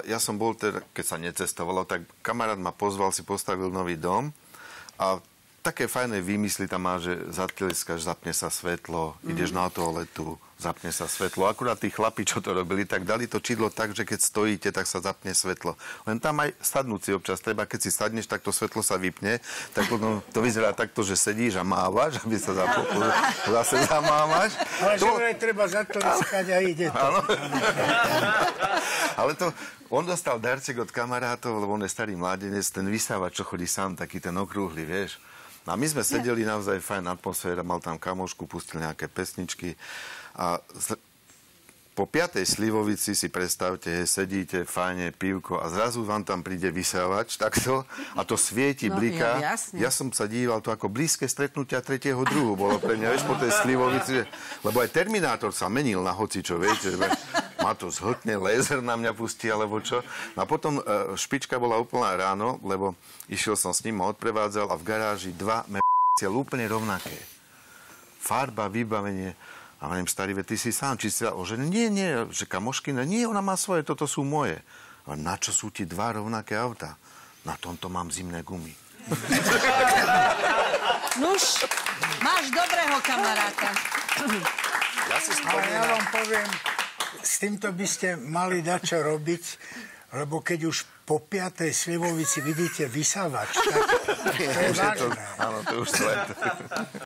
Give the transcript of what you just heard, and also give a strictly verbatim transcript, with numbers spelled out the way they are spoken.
ja som bol teda, keď sa necestovalo, tak kamarát ma pozval, si postavil nový dom a také fajné výmysly tam má, že zatleskáš, zapne sa svetlo, mm. ideš na toaletu, zapne sa svetlo. Akurát tí chlapi, čo to robili, tak dali to čidlo tak, že keď stojíte, tak sa zapne svetlo. Len tam aj sadnúť si občas treba, keď si sadneš, tak to svetlo sa vypne. Tak potom to vyzerá takto, že sedíš a mávaš, aby sa zaplo, zase zamávaš. Ale to... že treba zatleskať a ide to. Áno. Ale to... On dostal darček od kamarátov, lebo on je starý mládenec, ten vysávač, čo chodí sám, taký ten okrúhly, vieš. A my sme sedeli naozaj fajn atmosféra, mal tam kamošku, pustil nejaké pesničky a z... po piatej slivovici si predstavte, sedíte, fajne, pivko a zrazu vám tam príde vysávač takto a to svieti, no, bliká. Ja, ja som sa díval, to ako blízke stretnutia tretieho druhu bolo pre mňa, vieš, po tej slivovici, lebo aj Terminátor sa menil na hocičo, viete, má to zhltne, lézer na mňa pustí, alebo čo. A potom e, špička bola úplná ráno, lebo išiel som s ním a odprevádzal a v garáži dva m***cie úplne rovnaké. Farba, vybavenie. A hovorím, starý, ty si sám, či si sa oženil? Nie, nie, že kamoškina, nie, ona má svoje, toto sú moje. A na čo sú ti dva rovnaké auta? Na tomto mám zimné gumy. Nuž, máš dobrého kamaráta. Ja si spomínam. Ale ja vám poviem, s týmto by ste mali dať čo robiť, lebo keď už po piatej slivovici vidíte vysávač, tak to je vážne. Áno, to už to je.